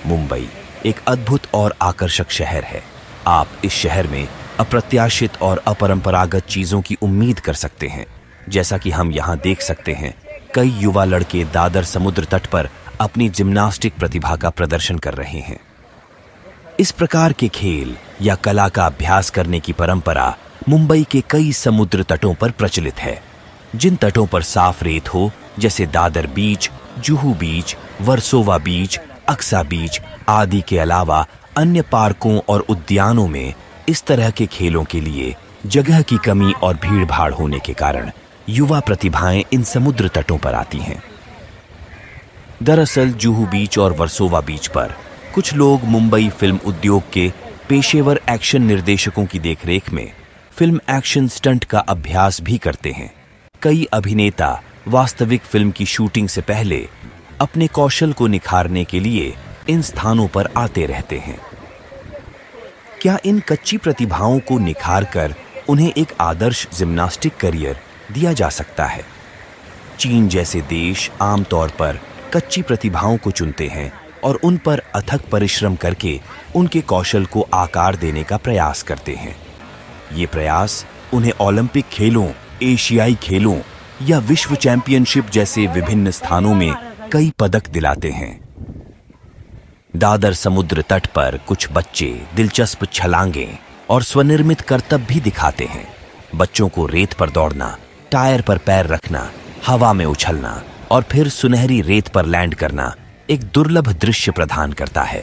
मुंबई एक अद्भुत और आकर्षक शहर है। आप इस शहर में अप्रत्याशित और अपरंपरागत चीजों की उम्मीद कर सकते हैं। जैसा कि हम यहाँ देख सकते हैं, कई युवा लड़के दादर समुद्र तट पर अपनी जिम्नास्टिक प्रतिभा का प्रदर्शन कर रहे हैं। इस प्रकार के खेल या कला का अभ्यास करने की परंपरा मुंबई के कई समुद्र तटों पर प्रचलित है। जिन तटों पर साफ रेत हो, जैसे दादर बीच, जुहू बीच, वर्सोवा बीच, अक्सा बीच आदि के अलावा अन्य पार्कों और उद्यानों में इस तरह के खेलों के लिए जगह की कमी और भीड़-भाड़ होने के कारण युवा प्रतिभाएं इन समुद्र तटों पर आती हैं। दरअसल जुहू बीच और वर्सोवा बीच पर कुछ लोग मुंबई फिल्म उद्योग के पेशेवर एक्शन निर्देशकों की देखरेख में फिल्म एक्शन स्टंट का अभ्यास भी करते हैं। कई अभिनेता वास्तविक फिल्म की शूटिंग से पहले अपने कौशल को निखारने के लिए इन स्थानों पर आते रहते हैं। क्या इन कच्ची प्रतिभाओं को निखार कर उन्हें एक आदर्श जिम्नास्टिक करियर दिया जा सकता है? चीन जैसे देश आमतौर पर कच्ची प्रतिभाओं को चुनते हैं और उन पर अथक परिश्रम करके उनके कौशल को आकार देने का प्रयास करते हैं। ये प्रयास उन्हें ओलंपिक खेलों, एशियाई खेलों या विश्व चैंपियनशिप जैसे विभिन्न स्थानों में कई पदक दिलाते हैं। दादर समुद्र तट पर कुछ बच्चे दिलचस्प छलांगें और स्वनिर्मित करतब भी दिखाते हैं। बच्चों को रेत पर दौड़ना, टायर पर पैर रखना, हवा में उछलना और फिर सुनहरी रेत पर लैंड करना एक दुर्लभ दृश्य प्रदान करता है।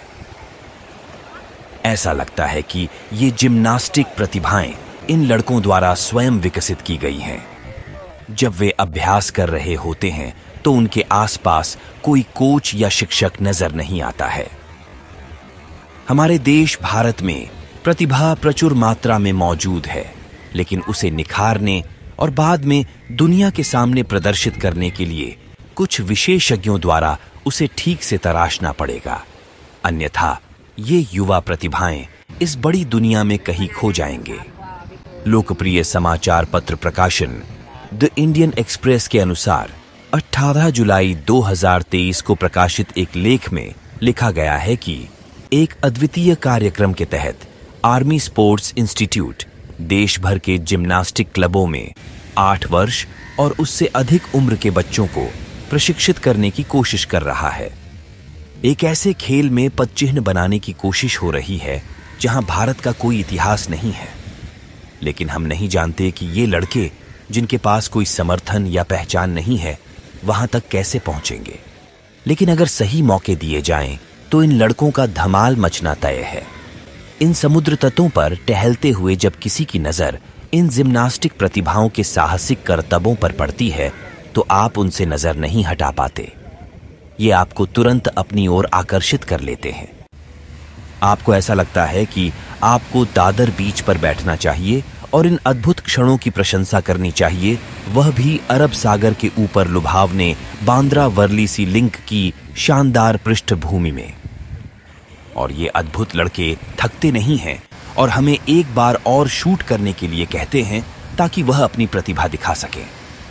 ऐसा लगता है कि ये जिम्नास्टिक प्रतिभाएं इन लड़कों द्वारा स्वयं विकसित की गई हैं। जब वे अभ्यास कर रहे होते हैं तो उनके आसपास कोई कोच या शिक्षक नजर नहीं आता है। हमारे देश भारत में प्रतिभा प्रचुर मात्रा में मौजूद है, लेकिन उसे निखारने और बाद में दुनिया के सामने प्रदर्शित करने के लिए कुछ विशेषज्ञों द्वारा उसे ठीक से तराशना पड़ेगा। अन्यथा ये युवा प्रतिभाएं इस बड़ी दुनिया में कहीं खो जाएंगे। लोकप्रिय समाचार पत्र प्रकाशन द इंडियन एक्सप्रेस के अनुसार 18 जुलाई 2023 को प्रकाशित एक लेख में लिखा गया है कि एक अद्वितीय कार्यक्रम के तहत आर्मी स्पोर्ट्स इंस्टीट्यूट देश भर के जिम्नास्टिक क्लबों में 8 वर्ष और उससे अधिक उम्र के बच्चों को प्रशिक्षित करने की कोशिश कर रहा है। एक ऐसे खेल में पदचिह्न बनाने की कोशिश हो रही है जहां भारत का कोई इतिहास नहीं है। लेकिन हम नहीं जानते कि ये लड़के जिनके पास कोई समर्थन या पहचान नहीं है वहां तक कैसे पहुंचेंगे। लेकिन अगर सही मौके दिए जाएं तो इन लड़कों का धमाल मचना तय है। इन समुद्र तटों पर टहलते हुए जब किसी की नजर इन जिम्नास्टिक प्रतिभाओं के साहसिक करतबों पर पड़ती है तो आप उनसे नजर नहीं हटा पाते। ये आपको तुरंत अपनी ओर आकर्षित कर लेते हैं। आपको ऐसा लगता है कि आपको दादर बीच पर बैठना चाहिए और इन अद्भुत क्षणों की प्रशंसा करनी चाहिए, वह भी अरब सागर के ऊपर लुभावने बांद्रा वर्ली सी लिंक की शानदार पृष्ठभूमि में। और ये अद्भुत लड़के थकते नहीं हैं और हमें एक बार और शूट करने के लिए कहते हैं ताकि वह अपनी प्रतिभा दिखा सके।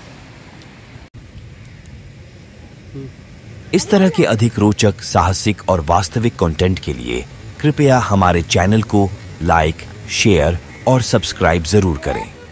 इस तरह के अधिक रोचक, साहसिक और वास्तविक कंटेंट के लिए कृपया हमारे चैनल को लाइक, शेयर और सब्सक्राइब जरूर करें।